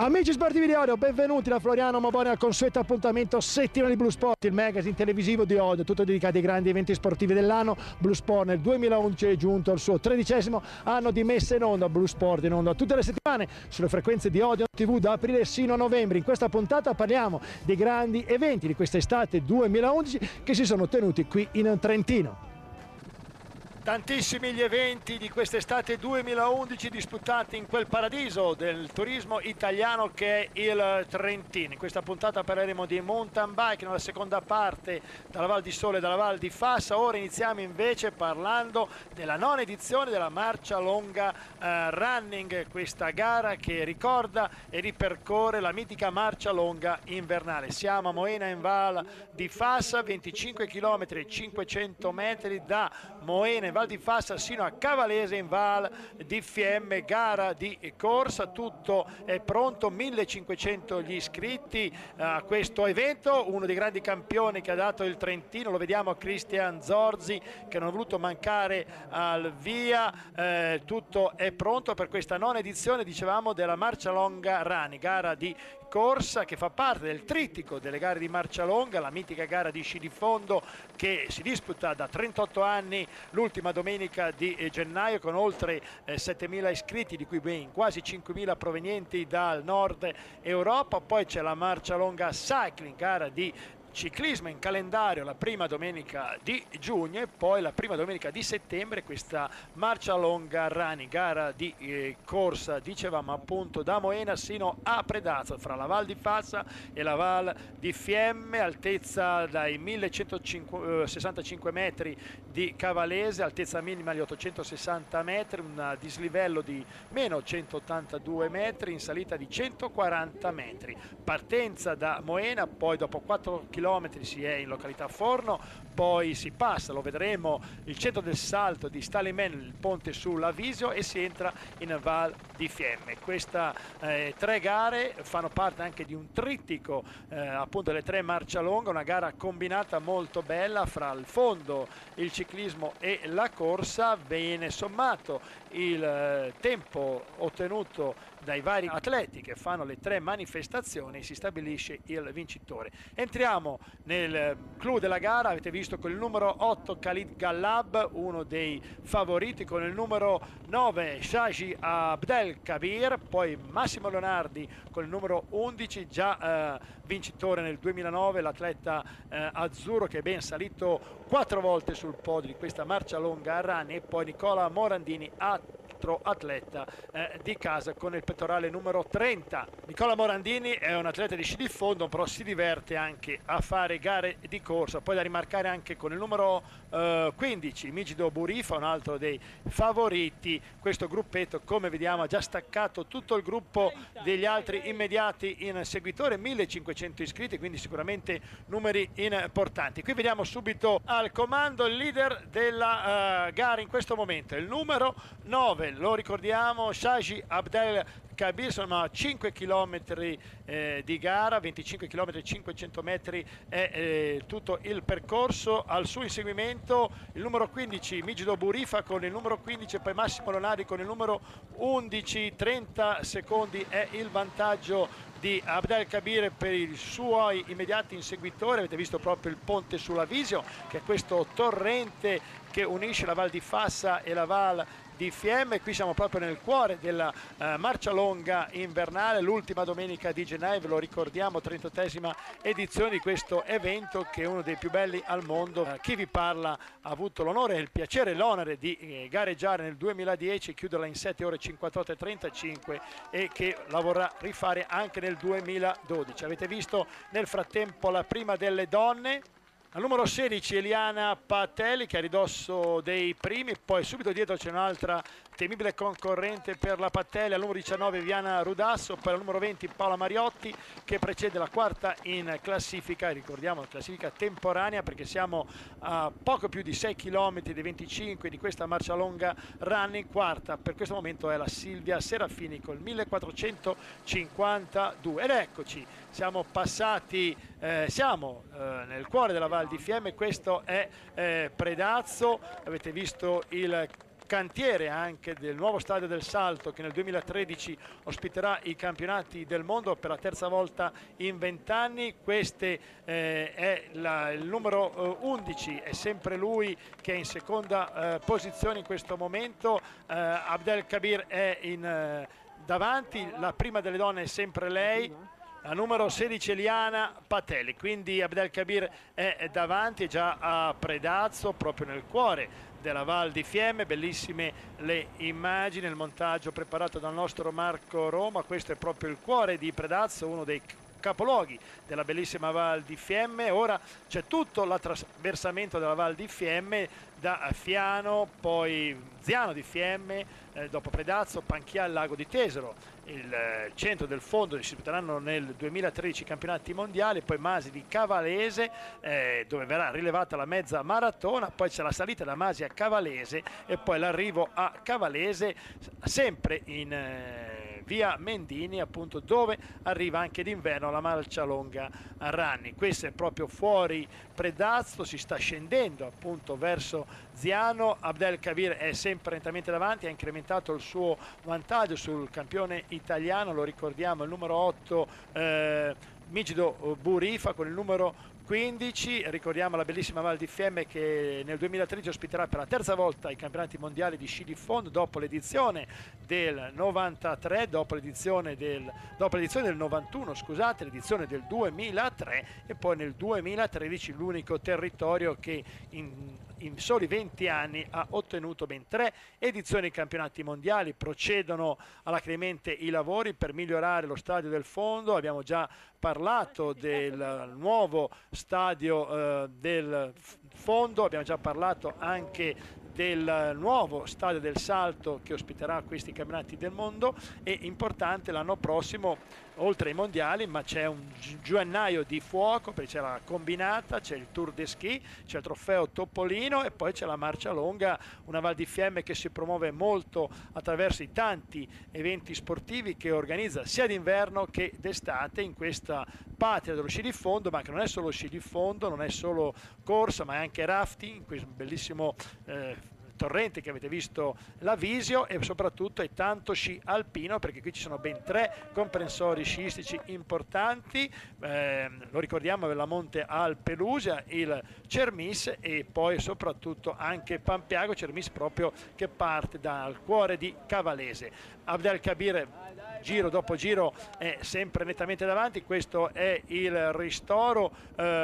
Amici sportivi di Odio, benvenuti da Floriano Mobone al consueto appuntamento settimanale di Blu Sport, il magazine televisivo di Odio, tutto dedicato ai grandi eventi sportivi dell'anno. Blu Sport nel 2011 è giunto al suo 13° anno di messa in onda. Blu Sport in onda tutte le settimane sulle frequenze di Odio TV da aprile sino a novembre. In questa puntata parliamo dei grandi eventi di quest'estate 2011 che si sono tenuti qui in Trentino. Tantissimi gli eventi di quest'estate 2011 disputati in quel paradiso del turismo italiano che è il Trentino. In questa puntata parleremo di mountain bike nella seconda parte, dalla Val di Sole e dalla Val di Fassa. Ora iniziamo invece parlando della nona edizione della Marcia Longa Running, questa gara che ricorda e ripercorre la mitica Marcia Longa invernale. Siamo a Moena in Val di Fassa, 25 km e 500 metri da Moena Val di Fassa sino a Cavalese in Val di Fiemme, gara di corsa. Tutto è pronto, 1500 gli iscritti a questo evento. Uno dei grandi campioni che ha dato il Trentino, lo vediamo, Cristian Zorzi, che non ha voluto mancare al via. Tutto è pronto per questa nona edizione, dicevamo, della Marcia Longa Rani, gara di corsa che fa parte del trittico delle gare di Marcia Longa, la mitica gara di sci di fondo che si disputa da 38 anni l'ultima domenica di gennaio, con oltre 7.000 iscritti, di cui ben quasi 5.000 provenienti dal nord Europa. Poi c'è la Marcia Longa Cycling, gara di ciclismo in calendario, la prima domenica di giugno, e poi la prima domenica di settembre questa Marcia Longa Rani, gara di corsa, dicevamo appunto, da Moena sino a Predazzo, fra la Val di Fassa e la Val di Fiemme, altezza dai 1165 metri di Cavalese, altezza minima di 860 metri, un dislivello di meno 182 metri, in salita di 140 metri. Partenza da Moena, poi dopo 4 km si è in località Forno, poi si passa, lo vedremo, il centro del salto di Stalimen, il ponte sull'Avisio, e si entra in Val di Fiemme. Queste tre gare fanno parte anche di un trittico, appunto delle tre Marcia Longa, una gara combinata molto bella fra il fondo, il ciclismo e la corsa. Viene sommato il tempo ottenuto dai vari atleti che fanno le tre manifestazioni e si stabilisce il vincitore. Entriamo nel clou della gara, avete visto con il numero 8 Khalid Gallab, uno dei favoriti, con il numero 9 Shaji Abdelkabir, poi Massimo Leonardi con il numero 11, già vincitore nel 2009, l'atleta azzurro che è ben salito 4 volte sul podio di questa Marcia Longa Rani, e poi Nicola Morandini, atleta di casa, con il pettorale numero 30. Nicola Morandini è un atleta di sci di fondo, però si diverte anche a fare gare di corsa. Poi da rimarcare anche con il numero 15 Migido Burifa, un altro dei favoriti. Questo gruppetto, come vediamo, ha già staccato tutto il gruppo degli altri immediati in seguitore, 1500 iscritti, quindi sicuramente numeri importanti. Qui vediamo subito al comando il leader della gara in questo momento, il numero 9, lo ricordiamo, Shaji Abdelkabir. Sono 5 km di gara, 25 km 500 metri è tutto il percorso. Al suo inseguimento il numero 15 Migido Burifa con il numero 15, e poi Massimo Leonardi con il numero 11. 30 secondi è il vantaggio di Abdelkabir per i suoi immediati inseguitori. Avete visto proprio il ponte sull'Avisio, che è questo torrente che unisce la Val di Fassa e la Val di Fiemme. Qui siamo proprio nel cuore della Marcia Longa invernale, l'ultima domenica di gennaio, ve lo ricordiamo, 38esima edizione di questo evento che è uno dei più belli al mondo. Chi vi parla ha avuto l'onore e il piacere e l'onere di gareggiare nel 2010, chiuderla in 7 ore 58 e 35, e che la vorrà rifare anche nel 2012. Avete visto nel frattempo la prima delle donne, al numero 16 Eliana Patelli, che è a ridosso dei primi, poi subito dietro c'è un'altra temibile concorrente per la Patelli, al numero 19 Viviana Rudasso, poi al numero 20 Paola Mariotti, che precede la quarta in classifica. Ricordiamo la classifica temporanea, perché siamo a poco più di 6 km dei 25 di questa Marcia Longa Running. Quarta per questo momento è la Silvia Serafini con il 1452. Ed eccoci, siamo passati, siamo nel cuore della Val di Fiemme. Questo è Predazzo, avete visto il cantiere anche del nuovo stadio del Salto, che nel 2013 ospiterà i campionati del mondo per la terza volta in 20 anni. Questo è il numero 11, è sempre lui che è in seconda posizione in questo momento. Abdelkabir è davanti, la prima delle donne è sempre lei, la numero 16 Eliana Patelli, quindi Abdelkabir è davanti, è già a Predazzo, proprio nel cuore della Val di Fiemme. Bellissime le immagini, il montaggio preparato dal nostro Marco Roma. Questo è proprio il cuore di Predazzo, uno dei capoluoghi della bellissima Val di Fiemme. Ora c'è tutto l'attraversamento della Val di Fiemme, da Fiano, poi Ziano di Fiemme, dopo Predazzo, Panchia, Lago di Tesero, il centro del fondo. Si disputeranno nel 2013 i campionati mondiali, poi Masi di Cavalese, dove verrà rilevata la mezza maratona, poi c'è la salita da Masi a Cavalese e poi l'arrivo a Cavalese, sempre in via Mendini, appunto, dove arriva anche d'inverno la Marcialonga Running. Questo è proprio fuori Predazzo, si sta scendendo appunto verso Ziano. Abdelkabir è sempre lentamente davanti, ha incrementato il suo vantaggio sul campione italiano, lo ricordiamo, il numero 8 Migido Burifa con il numero 15. Ricordiamo la bellissima Val di Fiemme che nel 2013 ospiterà per la terza volta i campionati mondiali di sci di fondo, dopo l'edizione del 93, dopo l'edizione del 91, scusate, l'edizione del 2003 e poi nel 2013 l'unico territorio che in soli 20 anni ha ottenuto ben 3 edizioni dei campionati mondiali. Procedono alacremente i lavori per migliorare lo stadio del fondo. Abbiamo già parlato del nuovo stadio del fondo, abbiamo già parlato anche del nuovo stadio del Salto che ospiterà questi campionati del mondo. È importante l'anno prossimo, oltre ai mondiali, ma c'è un gennaio di fuoco, perché c'è la combinata, c'è il Tour de Ski, c'è il trofeo Topolino e poi c'è la Marcialonga, una Val di Fiemme che si promuove molto attraverso i tanti eventi sportivi che organizza sia d'inverno che d'estate in questa patria dello sci di fondo, ma che non è solo sci di fondo, non è solo corsa, ma è anche rafting, questo bellissimo torrente che avete visto la Visio, e soprattutto è tanto sci alpino, perché qui ci sono ben 3 comprensori sciistici importanti, lo ricordiamo, la Monte Alpelusia, il Cermis e poi soprattutto anche Pampiago Cermis, proprio che parte dal cuore di Cavalese. Abdelkabir giro dopo giro è sempre nettamente davanti, questo è il ristoro.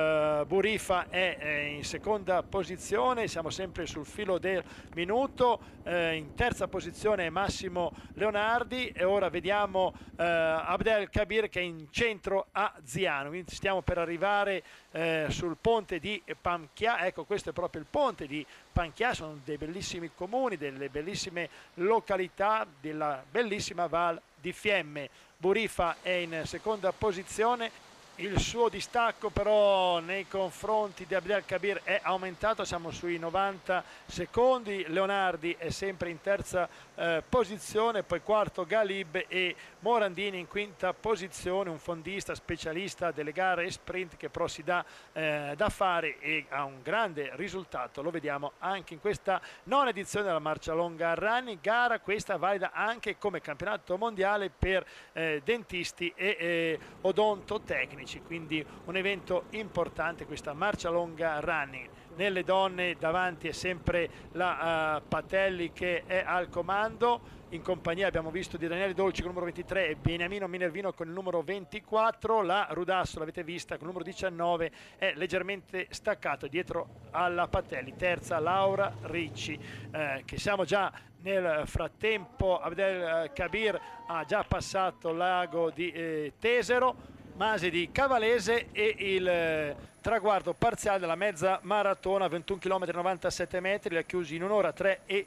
Burifa è in seconda posizione, siamo sempre sul filo del minuto. In terza posizione è Massimo Leonardi e ora vediamo Abdelkabir che è in centro a Ziano, quindi stiamo per arrivare sul ponte di Panchia. Ecco, questo è proprio il ponte di Panchia, sono dei bellissimi comuni, delle bellissime località della bellissima Val di Fiemme. Burifa è in seconda posizione, il suo distacco però nei confronti di Abdelkabir è aumentato, siamo sui 90 secondi. Leonardi è sempre in terza posizione, poi quarto Galib e Morandini in quinta posizione, un fondista specialista delle gare sprint che però si dà da fare e ha un grande risultato, lo vediamo anche in questa nona edizione della Marcialonga Running, gara questa valida anche come campionato mondiale per dentisti e odontotecnici, quindi un evento importante questa Marcialonga Running. Nelle donne davanti è sempre la Patelli che è al comando, in compagnia abbiamo visto di Daniele Dolci con il numero 23 e Beniamino Minervino con il numero 24. La Rudasso l'avete vista con il numero 19, è leggermente staccato dietro alla Patelli. Terza Laura Ricci, che siamo già nel frattempo. Abdelkabir ha già passato il lago di Tesero, Masi di Cavalese e il traguardo parziale della mezza maratona, 21 km e 97 metri, li ha chiusi in 1 ora 3 e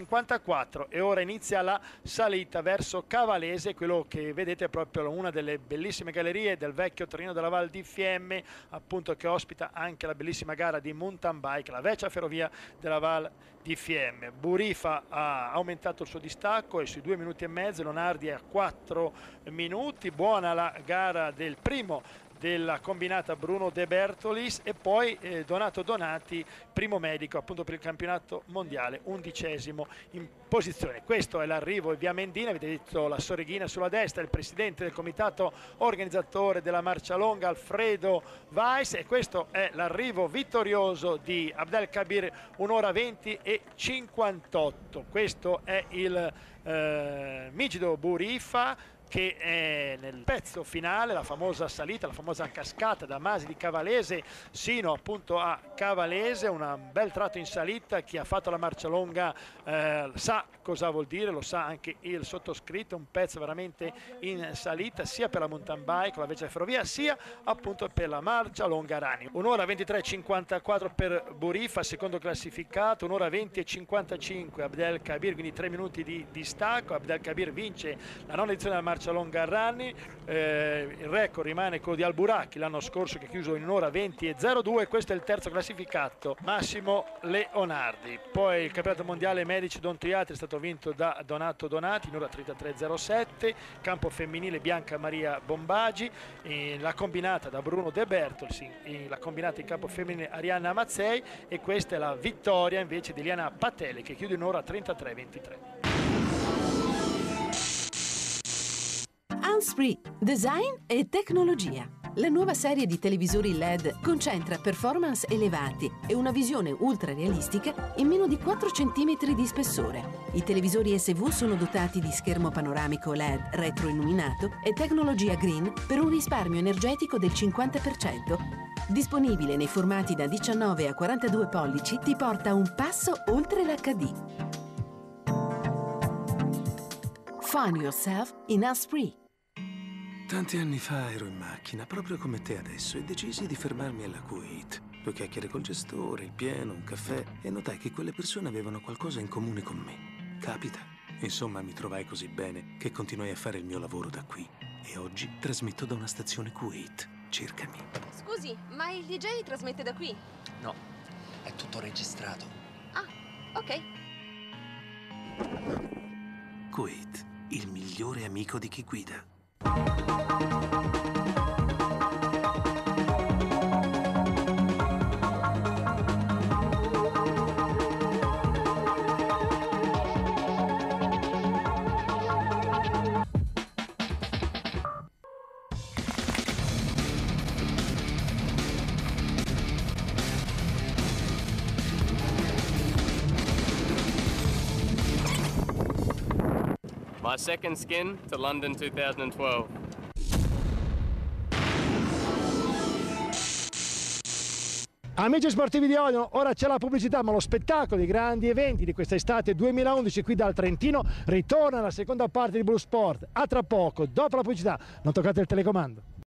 54 e ora inizia la salita verso Cavalese, quello che vedete è proprio una delle bellissime gallerie del vecchio Torino della Val di Fiemme, appunto, che ospita anche la bellissima gara di mountain bike, la vecchia ferrovia della Val di Fiemme. Burifa ha aumentato il suo distacco e sui 2 minuti e mezzo, Leonardi è a 4 minuti, buona la gara del primo della combinata Bruno De Bertolis, e poi Donato Donati, primo medico appunto per il campionato mondiale, 11° in posizione. Questo è l'arrivo via Mendina, avete visto la Sorreghina sulla destra, il presidente del comitato organizzatore della marcia longa Alfredo Weiss, e questo è l'arrivo vittorioso di Abdelkabir, 1 ora 20 e 58. Questo è il Migido Bourifa, che è nel pezzo finale, la famosa salita, la famosa cascata da Masi di Cavalese sino appunto a Cavalese, un bel tratto in salita. Chi ha fatto la marcia longa sa cosa vuol dire, lo sa anche il sottoscritto, un pezzo veramente in salita sia per la mountain bike, la vecchia ferrovia, sia appunto per la marcia longa running. 1 ora 23,54 per Bourifa, secondo classificato, 1 ora 20 e 55 Abdelkabir, quindi 3 minuti di distacco. Abdelkabir vince la 9ª edizione della marcia longa running, il record rimane quello di Alburacchi l'anno scorso, che ha chiuso in 1 ora 20 e 02. Questo è il terzo classificato, Massimo Leonardi. Poi il campionato mondiale medici odontoiatri è stato vinto da Donato Donati in 1 ora 33,07. Campo femminile Bianca Maria Bombagi, la combinata da Bruno De Bertols, la combinata in campo femminile Arianna Mazzei, e questa è la vittoria invece di Liana Patele, che chiude in 1 ora 33,23. Hands-free, design e tecnologia. La nuova serie di televisori LED concentra performance elevati e una visione ultra realistica in meno di 4 cm di spessore. I televisori SV sono dotati di schermo panoramico LED retroilluminato e tecnologia green per un risparmio energetico del 50%. Disponibile nei formati da 19 a 42 pollici, ti porta un passo oltre l'HD. Find yourself in Hands-free. Tanti anni fa ero in macchina, proprio come te adesso, e decisi di fermarmi alla Kuwait. 2 chiacchiere col gestore, il pieno, un caffè, e notai che quelle persone avevano qualcosa in comune con me. Capita. Insomma, mi trovai così bene che continuai a fare il mio lavoro da qui. E oggi trasmetto da una stazione Kuwait. Cercami. Scusi, ma il DJ trasmette da qui? No, è tutto registrato. Ah, ok. Kuwait, il migliore amico di chi guida. My second skin to London 2012. Amici sportivi di Odio, ora c'è la pubblicità, ma lo spettacolo dei grandi eventi di quest'estate 2011 qui dal Trentino ritorna alla seconda parte di Blu Sport. A tra poco, dopo la pubblicità, non toccate il telecomando.